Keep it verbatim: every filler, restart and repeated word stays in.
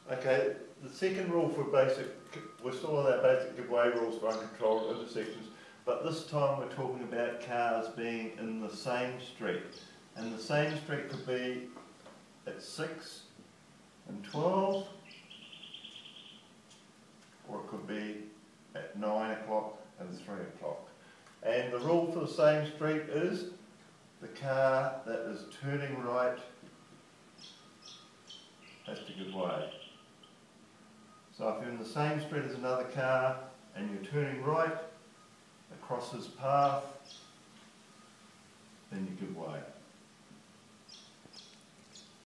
Okay, the second rule for basic, we're still on our basic give way rules for uncontrolled intersections, but this time we're talking about cars being in the same street. And the same street could be at six and twelve, or it could be at nine o'clock and three o'clock. And the rule for the same street is the car that is turning right has to give way. So if you're in the same street as another car and you're turning right across his path, then you give way.